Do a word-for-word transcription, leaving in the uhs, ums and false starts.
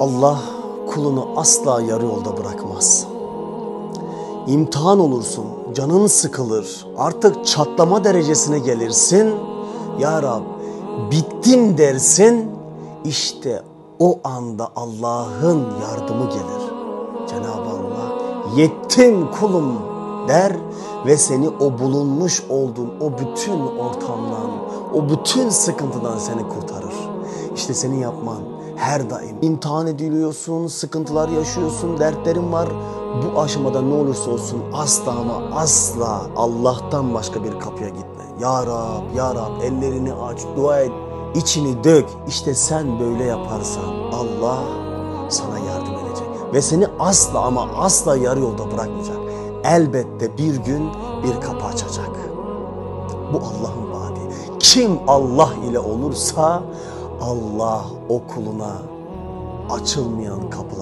Allah kulunu asla yarı yolda bırakmaz. İmtihan olursun, canın sıkılır, artık çatlama derecesine gelirsin. Ya Rab, bittim dersin, işte o anda Allah'ın yardımı gelir. Cenab-ı Allah, yettim kulum der ve seni o bulunmuş olduğun o bütün ortamdan, o bütün sıkıntıdan seni kurtarır. İşte senin yapman her daim imtihan ediliyorsun, sıkıntılar yaşıyorsun, dertlerin var. Bu aşamada ne olursa olsun asla ama asla Allah'tan başka bir kapıya gitme. Ya Rab, Ya Rab, ellerini aç, dua et, içini dök. İşte sen böyle yaparsan Allah sana yardım edecek. Ve seni asla ama asla yarı yolda bırakmayacak. Elbette bir gün bir kapı açacak. Bu Allah'ın vaadi. Kim Allah ile olursa Allah o kuluna açılmayan kapılar